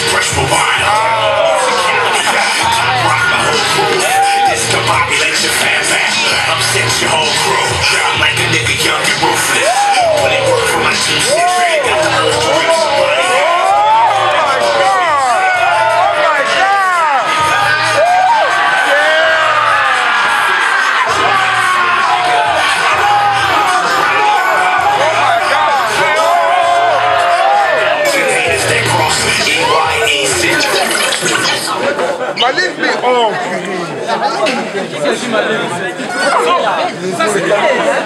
Fresh for wine. Rock my whole crew. This the population fan back. Upset your whole crew. I'm like a nigga young and ruthless. When it work for my 2-6, got the urge to reach somebody. Ma ligne, mais oh! Ça, c'est